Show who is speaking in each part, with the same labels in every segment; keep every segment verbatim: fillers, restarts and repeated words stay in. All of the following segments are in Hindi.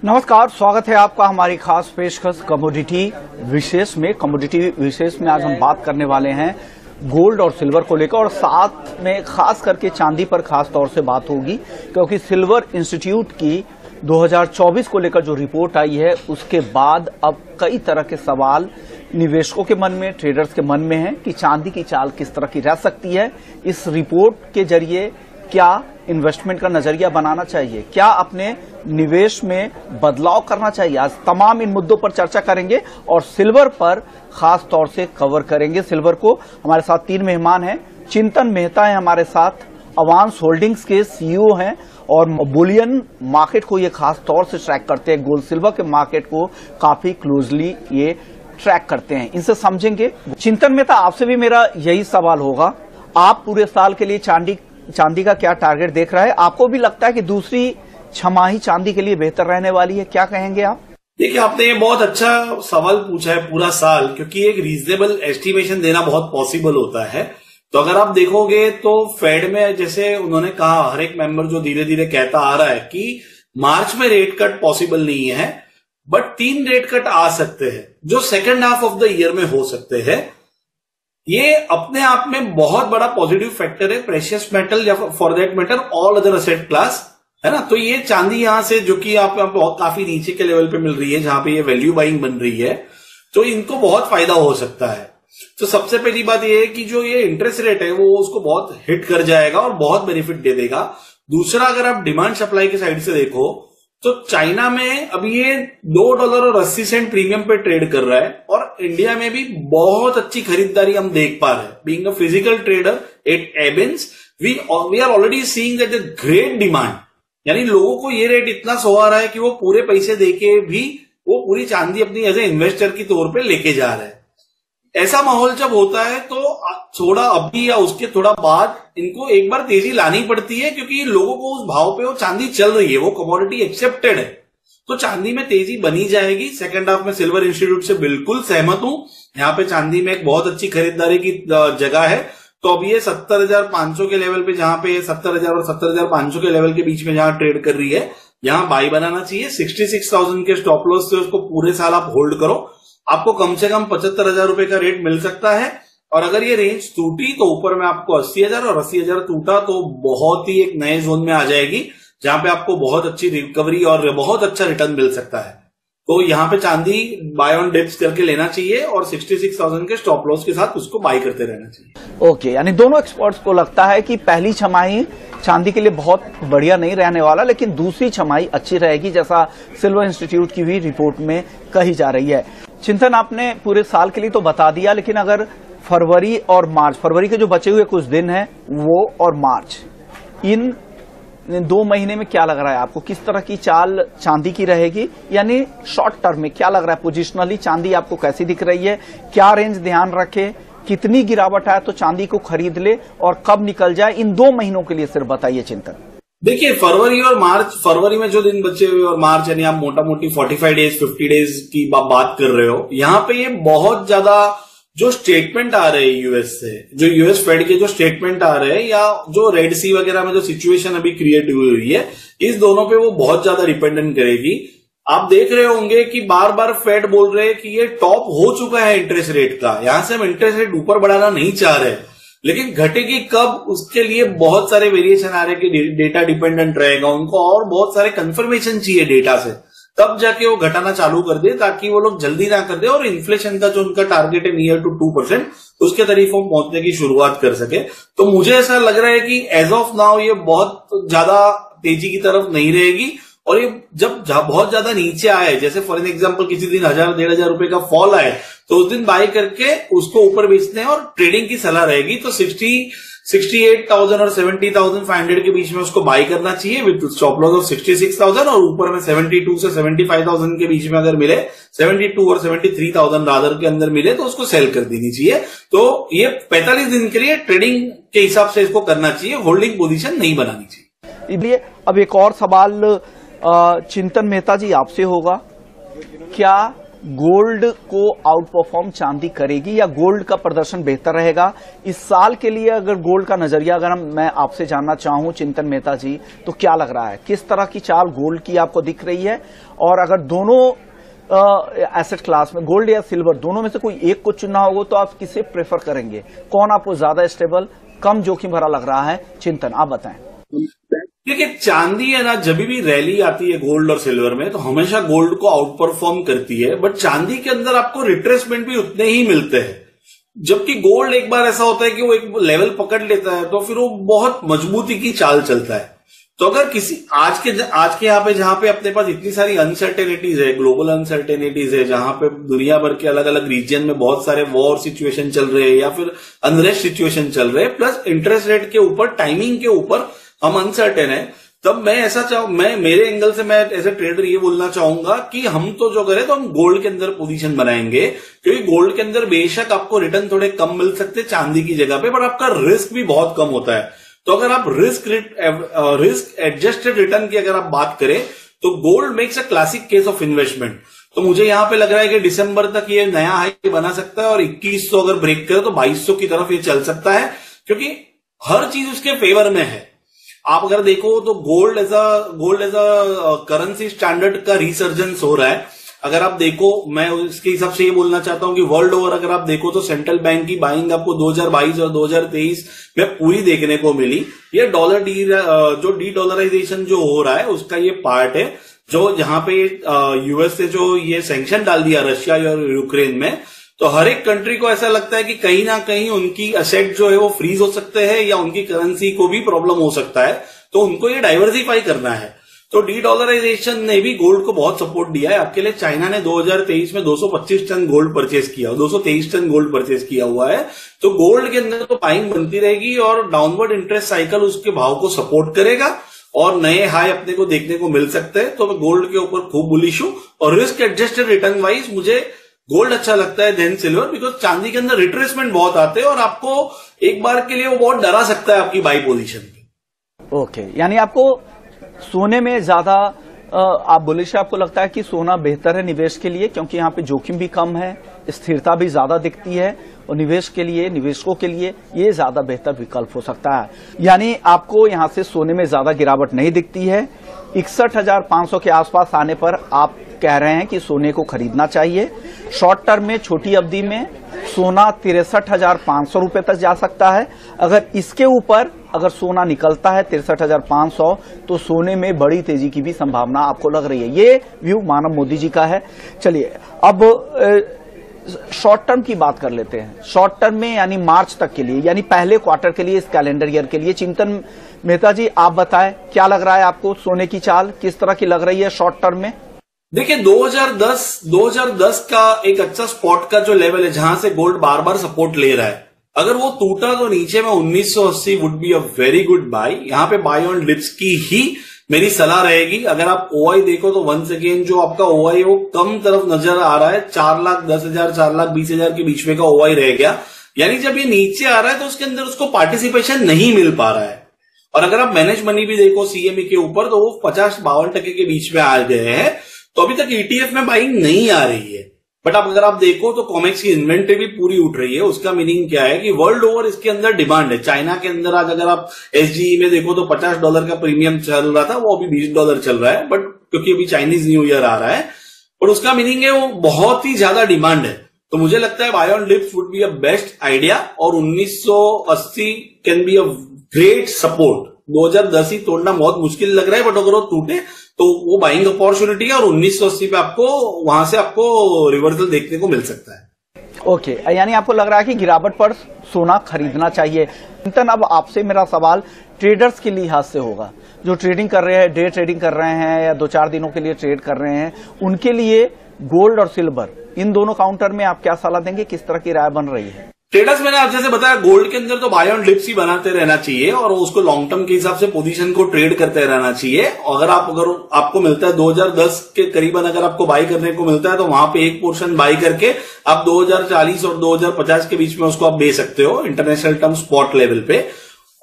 Speaker 1: नमस्कार, स्वागत है आपका हमारी खास पेशकश कमोडिटी विशेष में। कमोडिटी विशेष में आज हम बात करने वाले हैं गोल्ड और सिल्वर को लेकर, और साथ में खास करके चांदी पर खास तौर से बात होगी, क्योंकि सिल्वर इंस्टीट्यूट की दो हज़ार चौबीस को लेकर जो रिपोर्ट आई है उसके बाद अब कई तरह के सवाल निवेशकों के मन में, ट्रेडर्स के मन में हैं कि चांदी की चाल किस तरह की रह सकती है। इस रिपोर्ट के जरिए क्या इन्वेस्टमेंट का नजरिया बनाना चाहिए, क्या अपने निवेश में बदलाव करना चाहिए, आज तमाम इन मुद्दों पर चर्चा करेंगे और सिल्वर पर खास तौर से कवर करेंगे। सिल्वर को हमारे साथ तीन मेहमान हैं। चिंतन मेहता है हमारे साथ, अवांस होल्डिंग्स के सीईओ हैं और बुलियन मार्केट को ये खास तौर से ट्रैक करते हैं, गोल्ड सिल्वर के मार्केट को काफी क्लोजली ये ट्रैक करते हैं। इनसे समझेंगे। चिंतन मेहता, आपसे भी मेरा यही सवाल होगा, आप पूरे साल के लिए चांदी चांदी का क्या टारगेट देख रहा है? आपको भी लगता है कि दूसरी छमाही चांदी के लिए बेहतर रहने वाली है? क्या कहेंगे आप?
Speaker 2: देखिए, आपने ये बहुत अच्छा सवाल पूछा है पूरा साल, क्योंकि एक रीजनेबल एस्टिमेशन देना बहुत पॉसिबल होता है। तो अगर आप देखोगे तो फेड में जैसे उन्होंने कहा, हर एक मेंबर जो धीरे धीरे कहता आ रहा है कि मार्च में रेट कट पॉसिबल नहीं है, बट तीन रेट कट आ सकते हैं जो second half of the year में हो सकते हैं। ये अपने आप में बहुत बड़ा पॉजिटिव फैक्टर है प्रेशियस मेटल या for that matter all other asset class, है ना। तो ये चांदी यहां से जो कि आप बहुत काफी नीचे के लेवल पे मिल रही है, जहां पे ये वैल्यू बाइंग बन रही है, तो इनको बहुत फायदा हो सकता है। तो सबसे पहली बात ये है कि जो ये इंटरेस्ट रेट है वो उसको बहुत हिट कर जाएगा और बहुत बेनिफिट दे देगा। दूसरा, अगर आप डिमांड सप्लाई के साइड से देखो तो चाइना में अभी ये दो डॉलर और अस्सी सेंट प्रीमियम पे ट्रेड कर रहा है, और इंडिया में भी बहुत अच्छी खरीदारी हम देख पा रहे हैं। Being a physical trader at Abans, we we are already seeing that the great demand, यानी लोगों को ये रेट इतना सोहा रहा है कि वो पूरे पैसे देके भी वो पूरी चांदी अपनी एज ए इन्वेस्टर की तौर पे लेके जा रहे हैं। ऐसा माहौल जब होता है तो थोड़ा अभी या उसके थोड़ा बाद इनको एक बार तेजी लानी पड़ती है, क्योंकि लोगों को उस भाव पे वो चांदी चल रही है, वो कमोडिटी एक्सेप्टेड है, तो चांदी में तेजी बनी जाएगी। सेकंड हाफ में सिल्वर इंस्टीट्यूट से बिल्कुल सहमत हूं, यहाँ पे चांदी में एक बहुत अच्छी खरीदारी की जगह है। तो अब ये सत्तर हजार पांच सौ के लेवल पे, जहां पे सत्तर हजार और सत्तर हजार पांच सौ के लेवल के बीच में जहां ट्रेड कर रही है, यहां बाई बनाना चाहिए। सिक्सटी सिक्स थाउजेंड के स्टॉप लॉस से उसको पूरे साल आप होल्ड करो, आपको कम से कम पचहत्तर हजार रुपए का रेट मिल सकता है। और अगर ये रेंज टूटी तो ऊपर में आपको अस्सी हजार, और अस्सी हजार टूटा तो बहुत ही एक नए जोन में आ जाएगी, जहां पे आपको बहुत अच्छी रिकवरी और बहुत अच्छा रिटर्न मिल सकता है। तो यहां पे चांदी बाय ऑन डिप्स करके लेना चाहिए और छियासठ हज़ार के स्टॉप लॉस के साथ उसको बाय करते रहना चाहिए।
Speaker 1: ओके, यानी दोनों एक्सपर्ट्स को लगता है कि पहली छमाही चांदी के लिए बहुत बढ़िया नहीं रहने वाला, लेकिन दूसरी छमाही अच्छी रहेगी, जैसा सिल्वर इंस्टीट्यूट की भी रिपोर्ट में कही जा रही है। चिंतन, आपने पूरे साल के लिए तो बता दिया, लेकिन अगर फरवरी और मार्च, फरवरी के जो बचे हुए कुछ दिन हैं वो और मार्च, इन दो महीने में क्या लग रहा है आपको, किस तरह की चाल चांदी की रहेगी? यानी शॉर्ट टर्म में क्या लग रहा है, पोजिशनली चांदी आपको कैसी दिख रही है? क्या रेंज ध्यान रखे, कितनी गिरावट आए तो चांदी को खरीद ले और कब निकल जाए, इन दो महीनों के लिए सिर्फ बताइए चिंतन।
Speaker 2: देखिए, फरवरी और मार्च, फरवरी में जो दिन बचे हुए और मार्च, यानी आप मोटा मोटी पैंतालीस डेज पचास डेज की बात कर रहे हो, यहाँ पे ये बहुत ज्यादा जो स्टेटमेंट आ रहे हैं यूएस से, जो यूएस फेड के जो स्टेटमेंट आ रहे हैं, या जो रेड सी वगैरह में जो सिचुएशन अभी क्रिएट हुई हुई है, इस दोनों पे वो बहुत ज्यादा डिपेंडेंट करेगी। आप देख रहे होंगे कि बार बार फेड बोल रहे हैं कि ये टॉप हो चुका है इंटरेस्ट रेट का, यहां से हम इंटरेस्ट रेट ऊपर बढ़ाना नहीं चाह रहे, लेकिन घटेगी कब, उसके लिए बहुत सारे वेरिएशन आ रहे हैं कि डेटा डिपेंडेंट रहेगा, उनको और बहुत सारे कंफर्मेशन चाहिए डेटा से, तब जाके वो घटाना चालू कर दे, ताकि वो लोग जल्दी ना कर दे और इन्फ्लेशन का जो उनका टारगेट है नियर टू टू परसेंट, उसके तरीकों पहुंचने की शुरुआत कर सके। तो मुझे ऐसा लग रहा है कि एज ऑफ नाउ ये बहुत ज्यादा तेजी की तरफ नहीं रहेगी, और ये जब बहुत ज्यादा नीचे आए, जैसे फॉर एग्जांपल किसी दिन हजार डेढ़ हजार रुपए का फॉल आए, तो उस दिन बाय करके उसको ऊपर बेचने और ट्रेडिंग की सलाह रहेगी। तो सिक्सटी सिक्सटी एट थाउजेंड और सेवेंटी थाउजेंड फाइव हंड्रेड के बीच में उसको बाय करना चाहिए with stop loss of sixty six thousand, और ऊपर में सेवेंटी टू से सेवेंटी फाइव थाउजेंड के बीच में अगर मिले, सेवेंटी टू और सेवेंटी थ्री थाउजेंड रादर के अंदर मिले, तो उसको सेल कर देनी चाहिए। तो ये पैंतालीस दिन के लिए ट्रेडिंग के हिसाब से इसको करना चाहिए, होल्डिंग पोजीशन नहीं बनानी चाहिए।
Speaker 1: इसलिए अब एक और सवाल चिंतन मेहता जी आपसे होगा, क्या गोल्ड को आउट परफॉर्म चांदी करेगी या गोल्ड का प्रदर्शन बेहतर रहेगा इस साल के लिए? अगर गोल्ड का नजरिया अगर हम मैं आपसे जानना चाहूं चिंतन मेहता जी, तो क्या लग रहा है, किस तरह की चाल गोल्ड की आपको दिख रही है? और अगर दोनों एसेट क्लास में गोल्ड या सिल्वर दोनों में से कोई एक को चुनना होगा तो आप किसे प्रेफर करेंगे? कौन आपको ज्यादा स्टेबल, कम जोखिम भरा लग रहा है? चिंतन, आप बताएं।
Speaker 2: देखिए, चांदी है ना, जब भी रैली आती है गोल्ड और सिल्वर में तो हमेशा गोल्ड को आउट परफॉर्म करती है, बट चांदी के अंदर आपको रिट्रेसमेंट भी उतने ही मिलते हैं। जबकि गोल्ड एक बार ऐसा होता है कि वो एक लेवल पकड़ लेता है तो फिर वो बहुत मजबूती की चाल चलता है। तो अगर किसी आज के आज के यहाँ पे जहां पे अपने पास इतनी सारी अनसर्टेनिटीज है, ग्लोबल अनसर्टेनिटीज है, जहां पे दुनिया भर के अलग अलग रीजन में बहुत सारे वॉर सिचुएशन चल रहे हैं या फिर अनरेस्ट सिचुएशन चल रहे हैं, प्लस इंटरेस्ट रेट के ऊपर, टाइमिंग के ऊपर हम अनसर्टेन है, तब मैं ऐसा चाहूं, मैं मेरे एंगल से मैं एज ए ट्रेडर ये बोलना चाहूंगा कि हम तो जो करें तो हम गोल्ड के अंदर पोजीशन बनाएंगे, क्योंकि गोल्ड के अंदर बेशक आपको रिटर्न थोड़े कम मिल सकते चांदी की जगह पे, पर आपका रिस्क भी बहुत कम होता है। तो अगर आप रिस्क रिस्क एडजस्टेड रिटर्न की अगर आप बात करें तो gold makes a classic case of investment. तो मुझे यहां पे लग रहा है कि दिसंबर तक ये नया हाई बना सकता है और इक्कीस सौ अगर ब्रेक करे तो बाईस सौ की तरफ ये चल सकता है, क्योंकि हर चीज उसके फेवर में है। आप अगर देखो तो gold as a gold as a currency standard का रिसर्जेंस हो रहा है। अगर आप देखो, मैं इसके हिसाब से ये बोलना चाहता हूं कि वर्ल्ड ओवर अगर आप देखो तो सेंट्रल बैंक की बाइंग आपको दो हज़ार बाईस और दो हज़ार तेईस में पूरी देखने को मिली। ये डॉलर डी जो डी डॉलराइजेशन जो हो रहा है उसका ये पार्ट है, जो जहां पे यूएस से जो ये सैंक्शन डाल दिया रशिया और यूक्रेन में, तो हर एक कंट्री को ऐसा लगता है कि कहीं ना कहीं उनकी असेट जो है वो फ्रीज हो सकते हैं या उनकी करेंसी को भी प्रॉब्लम हो सकता है, तो उनको ये डाइवर्सिफाई करना है। तो डी डॉलराइजेशन ने भी गोल्ड को बहुत सपोर्ट दिया है। आपके लिए चाइना ने दो हज़ार तेईस में दो सौ पच्चीस टन गोल्ड परचेज किया, दो सौ तेईस टन गोल्ड परचेज किया हुआ है। तो गोल्ड के अंदर तो बाइंग बनती रहेगी और डाउनवर्ड इंटरेस्ट साइकिल उसके भाव को सपोर्ट करेगा और नए हाई अपने को देखने को मिल सकते हैं। तो मैं गोल्ड के ऊपर खूब बुलिश हूं और रिस्क एडजस्टेड रिटर्न वाइज मुझे गोल्ड अच्छा लगता है देन सिल्वर, बिकॉज चांदी के अंदर रिट्रेसमेंट बहुत आते हैं और आपको एक बार के लिए वो बहुत डरा सकता है आपकी बाई पोजीशन पे।
Speaker 1: ओके, यानी आपको सोने में ज्यादा आप बुलिश, आपको लगता है कि सोना बेहतर है निवेश के लिए, क्योंकि यहाँ पे जोखिम भी कम है, स्थिरता भी ज्यादा दिखती है और निवेश के लिए, निवेशकों के लिए ये ज्यादा बेहतर विकल्प हो सकता है। यानी आपको यहाँ से सोने में ज्यादा गिरावट नहीं दिखती है। इकसठ हजार पांच सौ के आसपास आने पर आप कह रहे हैं कि सोने को खरीदना चाहिए। शॉर्ट टर्म में, छोटी अवधि में सोना तिरसठ हजार पांच सौ रुपए तक जा सकता है। अगर इसके ऊपर अगर सोना निकलता है तिरसठ हजार पांच सौ, तो सोने में बड़ी तेजी की भी संभावना आपको लग रही है। ये व्यू मानव मोदी जी का है। चलिए अब शॉर्ट टर्म की बात कर लेते हैं। शॉर्ट टर्म में यानी मार्च तक के लिए, यानी पहले क्वार्टर के लिए, इस कैलेंडर ईयर के लिए, चिंतन मेहता जी आप बताएं क्या लग रहा है आपको? सोने की चाल किस तरह की लग रही है शॉर्ट टर्म में?
Speaker 2: देखिए, दो हज़ार दस का एक अच्छा स्पॉट का जो लेवल है जहां से गोल्ड बार बार सपोर्ट ले रहा है, अगर वो टूटा तो नीचे में उन्नीस सौ अस्सी would be a very good buy. यहां पे बाय ऑन डिप्स की ही मेरी सलाह रहेगी। अगर आप ओआई देखो तो वंस अगेन जो आपका ओआई वो कम तरफ नजर आ रहा है, चार लाख दस हजार चार लाख बीस हजार के बीच में का ओआई रह गया। यानी जब ये नीचे आ रहा है तो उसके अंदर उसको पार्टिसिपेशन नहीं मिल पा रहा है। और अगर आप मैनेज मनी भी देखो सीएमई के ऊपर तो वो पचास बावन टके के बीच में आ गए हैं, तो अभी तक ईटीएफ में बाइंग नहीं आ रही है। बट अब अगर आप देखो तो कॉमेक्स की इन्वेंट्री भी पूरी उठ रही है। उसका मीनिंग क्या है कि वर्ल्ड ओवर इसके अंदर डिमांड है। चाइना के अंदर आज अगर आप एसजीई में देखो तो पचास डॉलर का प्रीमियम चल रहा था, वो अभी बीस डॉलर चल रहा है, बट क्योंकि अभी चाइनीज न्यू ईयर आ रहा है। और उसका मीनिंग है वो बहुत ही ज्यादा डिमांड है। तो मुझे लगता है buy on dips would be a best idea और उन्नीस सौ अस्सी can be a great support. दो हज़ार दस ही तोड़ना बहुत मुश्किल लग रहा है, बट अगर वो टूटे तो वो बाइंग अपॉर्चुनिटी है और उन्नीस सौ अस्सी पे आपको वहां से आपको रिवर्सल देखने को मिल सकता है।
Speaker 1: ओके okay, यानी आपको लग रहा है कि गिरावट पर सोना खरीदना चाहिए। चिंतन, अब आपसे मेरा सवाल ट्रेडर्स के लिहाज से होगा, जो ट्रेडिंग कर रहे हैं, डे ट्रेडिंग कर रहे हैं या दो चार दिनों के लिए ट्रेड कर रहे हैं, उनके लिए गोल्ड और सिल्वर इन दोनों काउंटर में आप क्या सलाह देंगे? किस तरह की राय बन रही है?
Speaker 2: ट्रेडर्स मैंने आप जैसे बताया गोल्ड के अंदर तो बाय ऑन डिप्स ही बनाते रहना चाहिए और उसको लॉन्ग टर्म के हिसाब से पोजीशन को ट्रेड करते रहना चाहिए। अगर आप अगर आपको मिलता है दो हज़ार दस के करीबन अगर आपको बाई करने को मिलता है तो वहां पे एक पोर्शन बाई करके आप दो हज़ार चालीस और दो हज़ार पचास के बीच में उसको आप बेच सकते हो इंटरनेशनल टर्म स्पॉट लेवल पे।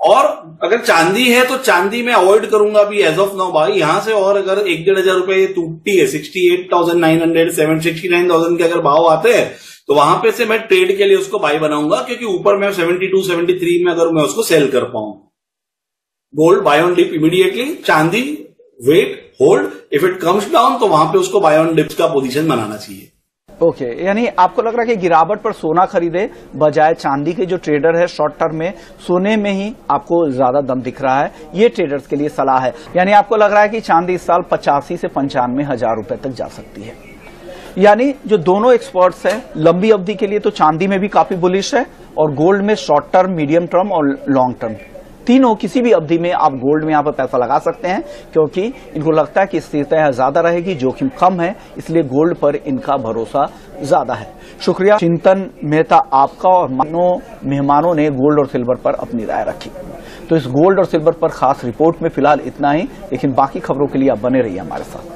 Speaker 2: और अगर चांदी है तो चांदी में अवॉइड करूंगा अभी एज ऑफ नाउ भाई। यहां से और अगर एक डेढ़ हजार रुपए टूटती है, sixty eight thousand nine hundred seven sixty nine thousand के अगर भाव आते हैं तो वहां पे से मैं ट्रेड के लिए उसको बाई बनाऊंगा, क्योंकि ऊपर मैं सेवेंटी टू सेवेंटी थ्री में अगर मैं उसको सेल कर पाऊं। Gold buy on dip immediately, चांदी wait hold, if it comes down तो वहां पे उसको बाय ऑन डिप्स का पोजीशन बनाना चाहिए।
Speaker 1: ओके okay, यानी आपको लग रहा है कि गिरावट पर सोना खरीदे बजाय चांदी के जो ट्रेडर है शॉर्ट टर्म में सोने में ही आपको ज्यादा दम दिख रहा है, ये ट्रेडर्स के लिए सलाह है। यानी आपको लग रहा है कि चांदी इस साल पचासी से पंचानवे हजार रुपए तक जा सकती है। यानी जो दोनों एक्सपर्ट्स हैं लंबी अवधि के लिए तो चांदी में भी काफी बुलिश है और गोल्ड में शॉर्ट टर्म, मीडियम टर्म और लॉन्ग टर्म, तीनों किसी भी अवधि में आप गोल्ड में यहां पर पैसा लगा सकते हैं, क्योंकि इनको लगता है कि स्थिरता ज्यादा रहेगी, जोखिम कम है, इसलिए गोल्ड पर इनका भरोसा ज्यादा है। शुक्रिया चिंतन मेहता आपका, और मानो मेहमानों ने गोल्ड और सिल्वर पर अपनी राय रखी। तो इस गोल्ड और सिल्वर पर खास रिपोर्ट में फिलहाल इतना ही, लेकिन बाकी खबरों के लिए आप बने रहिए हमारे साथ।